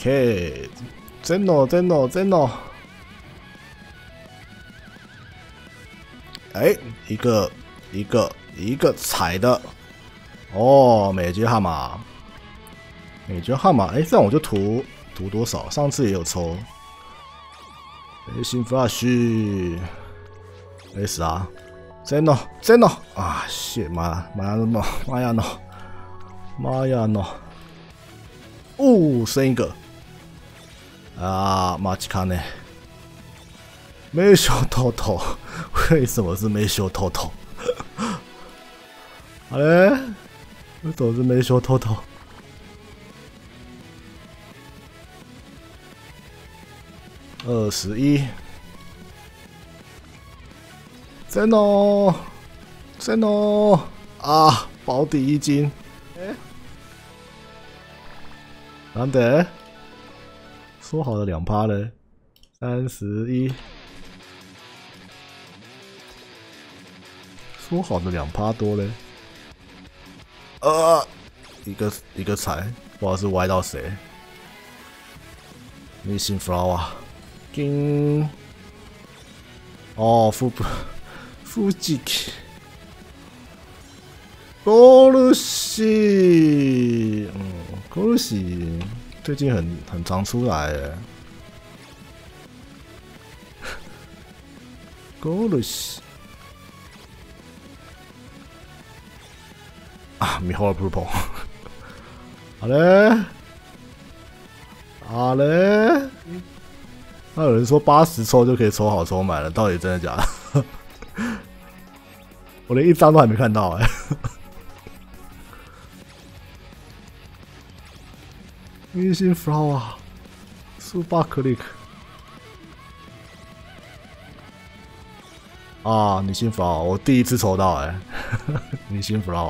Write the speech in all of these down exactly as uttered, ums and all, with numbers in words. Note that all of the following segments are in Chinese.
OK， 真哦真哦真哦。哎、欸，一个一个一个踩的。哦，美军悍马，美军悍马。哎、欸，这样我就图图多少？上次也有抽。雷星 Flash。S 啊，真哦真哦啊！谢妈妈呀诺妈呀诺妈呀诺！哦，升一个啊！马奇卡呢？没修头头，为什么是没修头头？好嘞，为什么是没修头头？二十一。真哦，真哦啊！保底一金，哎，难得，说好的两趴嘞，三十一，说好的两趴多嘞，呃，一个一个踩，不知道是歪到谁，逆行 flower， 金，哦，副不。富士奇，高鲁西，嗯，高鲁西最近很很常出来诶。高鲁西啊，米霍尔普蓬，好嘞，好嘞。那有人说八十抽就可以抽好抽满了，到底真的假的？我连一张都还没看到哎、欸！明星 flower super click 啊，明星 flower 我第一次抽到哎、欸！明星 flower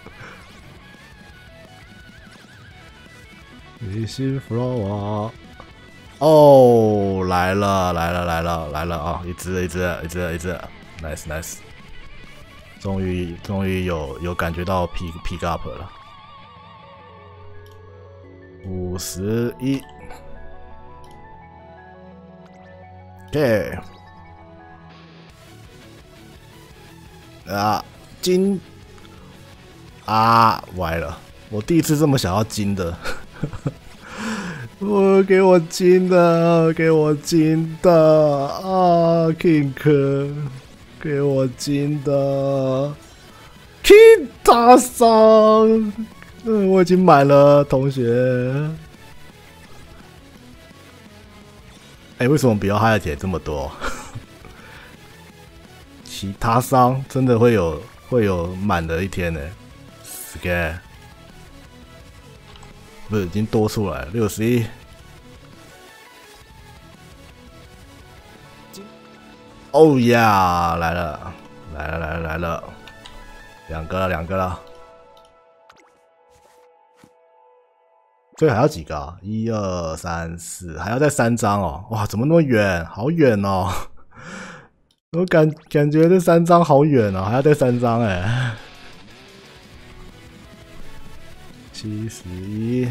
明星 flower 哦，来了来了来了来了啊！一只一只一只一只 ，nice nice。终于，终于有有感觉到 pick pick up 了，五十一 ，OK， 啊，金啊，歪了，我第一次这么想要金的，我给我金的，给我金的啊 ，King。给我金的 ，King 大伤，嗯，我已经买了，同学。哎、欸，为什么不要他的铁这么多？其他伤真的会有会有满的一天呢、欸。Sky， 不是已经多出来六十一。哦呀，来了，来了，来了，来了，两个了，两个了。所以还要几个啊？一二三四，还要再三张哦！哇，怎么那么远？好远哦！我感感觉这三张好远哦，还要再三张哎。七十一。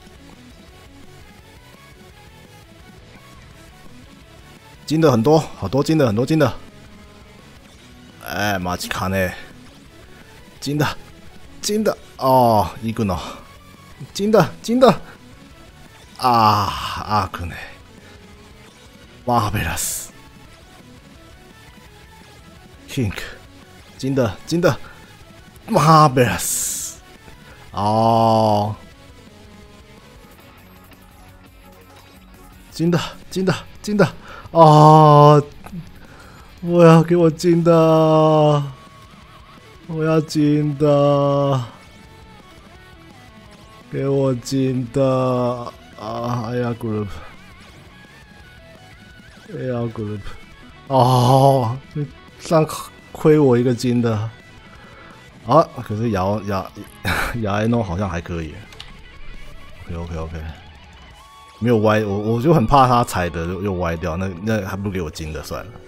金的很多，好多金的，很多金的。哎，马奇卡呢？金的，金的哦，一个呢？金的，金的。啊，阿克呢？马贝拉斯 ，King， 金的，金的，马贝拉斯。哦，金的，金的，金的。哦，我要给我金的，我要金的，给我金的啊！哎呀 ，group， 哎呀 ，group， 哦，上亏我一个金的啊！可是摇摇摇埃诺好像还可以 ，OK OK OK。没有歪，我我就很怕他踩的又歪掉，那那还不如给我金的算了。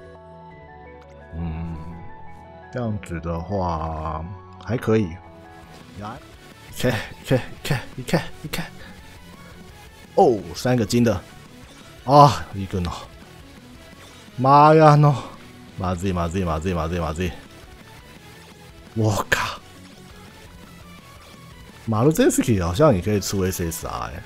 嗯，这样子的话还可以。来，看看看，你看你看， 哦，三个金的啊，一个呢。妈呀喏！马自己马自己马自己马自己马自己！我靠！马路这次好像也可以出 S S R 哎。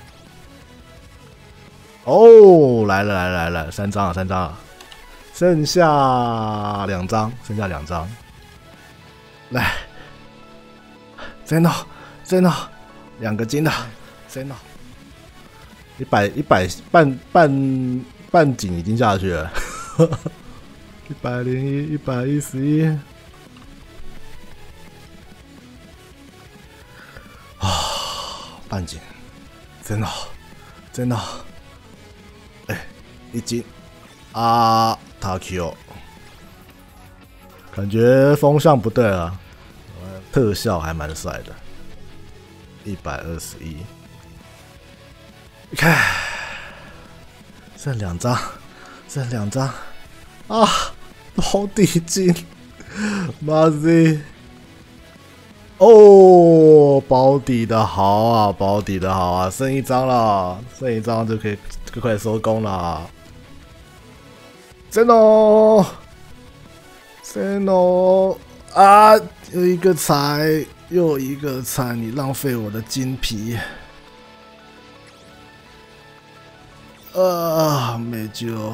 哦，来了来了来了，三张了三张了，剩下两张，剩下两张。来 ，Zeno Zeno， 两个金的 Zeno， 一百一百半半半井已经下去了。一百零一，一百一十一，啊，半斤，真的，真的，哎，一斤啊 ，Takio， 感觉风向不对了，特效还蛮帅的，一百二十一，你看，剩两张，剩两张，啊！保底金，妈的！哦，保底的好啊，保底的好啊，剩一张了，剩一张就可以就快收工了。真哦，真哦啊！又一个彩，又一个彩，你浪费我的金皮。啊，没救。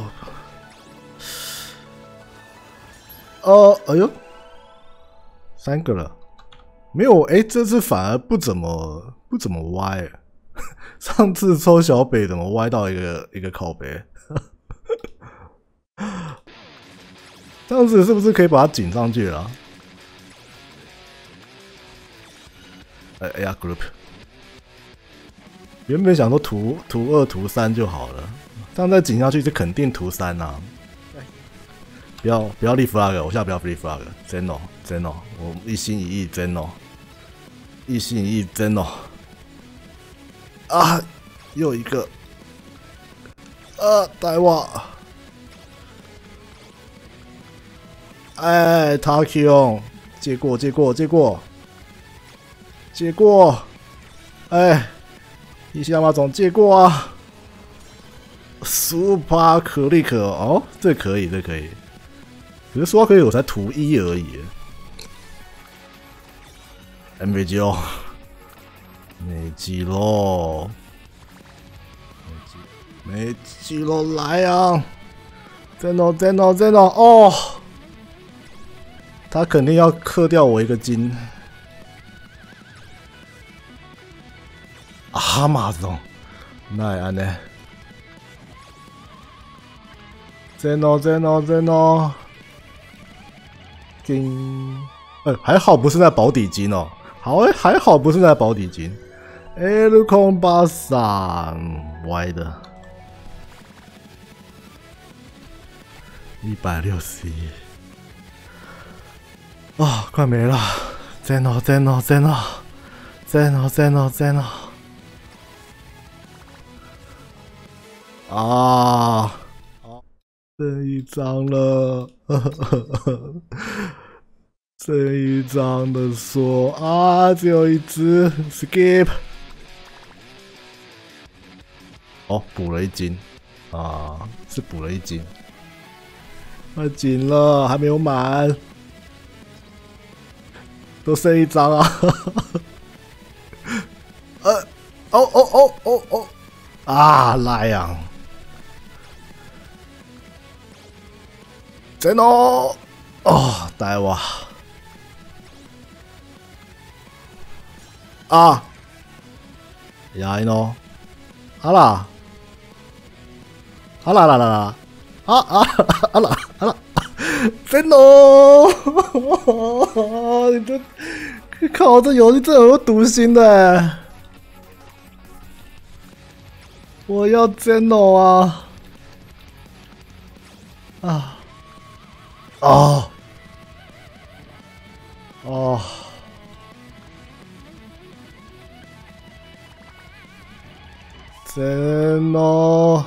哦，哎呦，三个了，没有哎，这次反而不怎么不怎么歪，上次抽小北怎么歪到一个一个靠北？上次是不是可以把它紧上去了？哎哎呀 ，group， 原本想说图图二图三就好了，这样再紧下去就肯定图三啊。不要不要立 flag， 我现在不要立 flag， 真哦真哦，我一心一意真哦，一心一意真哦，啊，又一个，啊，大瓦，哎 ，Takio， 借过借过借过，借过，哎，一下马总借过啊 ，Super Click 哦，这可以这可以。可是说可以，我才图一而已。M V G 哦，没机喽，没机喽，来啊！真的真的真的哦，他肯定要克掉我一个金。啊马总，那安呢？真的真的真的。金，呃，还好不是在保底金哦，好，还好不是在保底金。L 空八三歪的，一百六十一，啊，快没了！在哪？在哪？在哪？在哪？在哪？在哪？啊！剩一张了，剩一张的说啊，只有一只 skip。哦，补了一斤啊，是补了一斤，太紧了，还没有满，都剩一张啊。呃，哦哦哦哦哦，啊，拉呀！真哦，哦，大哇！啊，やいの，好啦，好啦啦啦啦，啊啊啊啦啊啦，真哦！你这靠，这游戏真有毒心的，我要真哦啊！啊！哦，哦，真哦，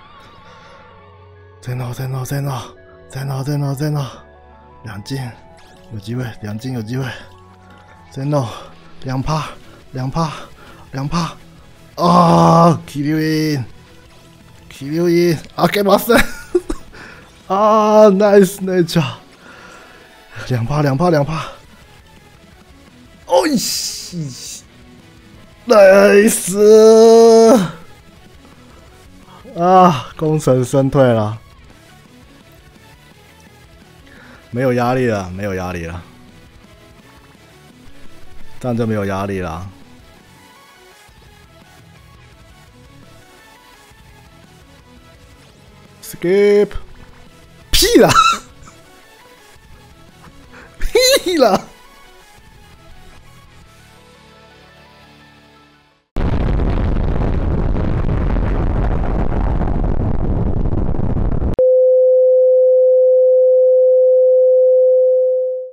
真哦，真哦，真哦，真哦，真哦，真哦，两斤有机会，两斤有机会，真哦，两趴，两趴，两趴， あー、桐生院。桐生院、開けません。あー、ナイスネイチャー。两趴两趴两趴。おいし。ナイス。啊，功成身退了。没有压力了，没有压力了，这样就没有压力了。Skip， 屁啦，屁啦。